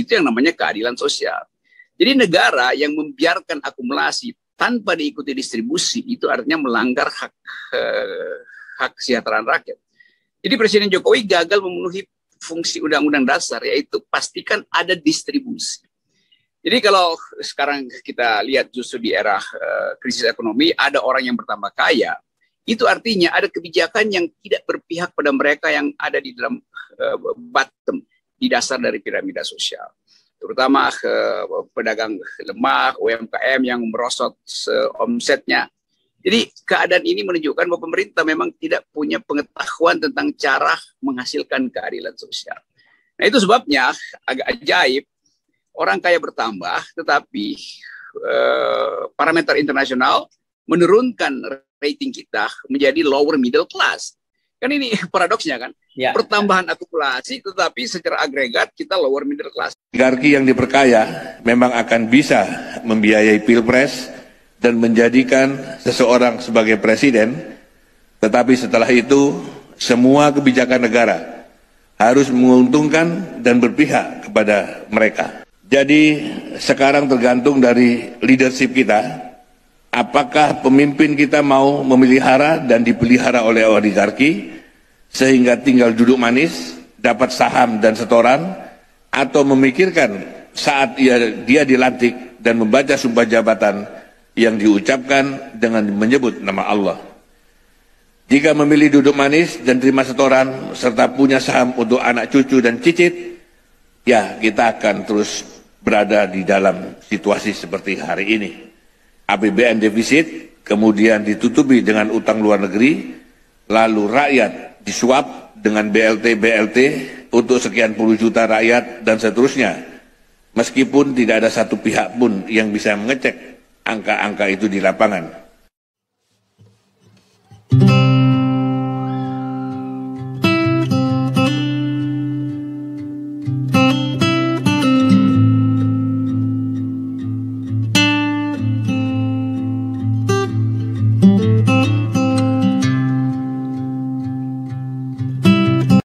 Itu yang namanya keadilan sosial. Jadi negara yang membiarkan akumulasi tanpa diikuti distribusi itu artinya melanggar hak kesejahteraan rakyat. Jadi Presiden Jokowi gagal memenuhi fungsi Undang-Undang Dasar, yaitu pastikan ada distribusi. Jadi kalau sekarang kita lihat justru di era krisis ekonomi, ada orang yang bertambah kaya, itu artinya ada kebijakan yang tidak berpihak pada mereka yang ada di dalam bottom, di dasar dari piramida sosial. Terutama pedagang lemah, UMKM yang merosot omsetnya. Jadi keadaan ini menunjukkan bahwa pemerintah memang tidak punya pengetahuan tentang cara menghasilkan keadilan sosial. Nah itu sebabnya agak ajaib, orang kaya bertambah, tetapi parameter internasional menurunkan rating kita menjadi lower middle class. Kan ini paradoksnya kan, ya. Pertambahan akumulasi tetapi secara agregat kita lower middle class. Oligarki yang diperkaya memang akan bisa membiayai pilpres dan menjadikan seseorang sebagai presiden, tetapi setelah itu semua kebijakan negara harus menguntungkan dan berpihak kepada mereka. Jadi sekarang tergantung dari leadership kita, apakah pemimpin kita mau memelihara dan dipelihara oleh oligarki sehingga tinggal duduk manis, dapat saham dan setoran, atau memikirkan saat dia dilantik dan membaca sumpah jabatan yang diucapkan dengan menyebut nama Allah. Jika memilih duduk manis dan terima setoran serta punya saham untuk anak cucu dan cicit, ya kita akan terus berada di dalam situasi seperti hari ini. APBN defisit, kemudian ditutupi dengan utang luar negeri, lalu rakyat disuap dengan BLT untuk sekian puluh juta rakyat dan seterusnya. Meskipun tidak ada satu pihak pun yang bisa mengecek angka-angka itu di lapangan.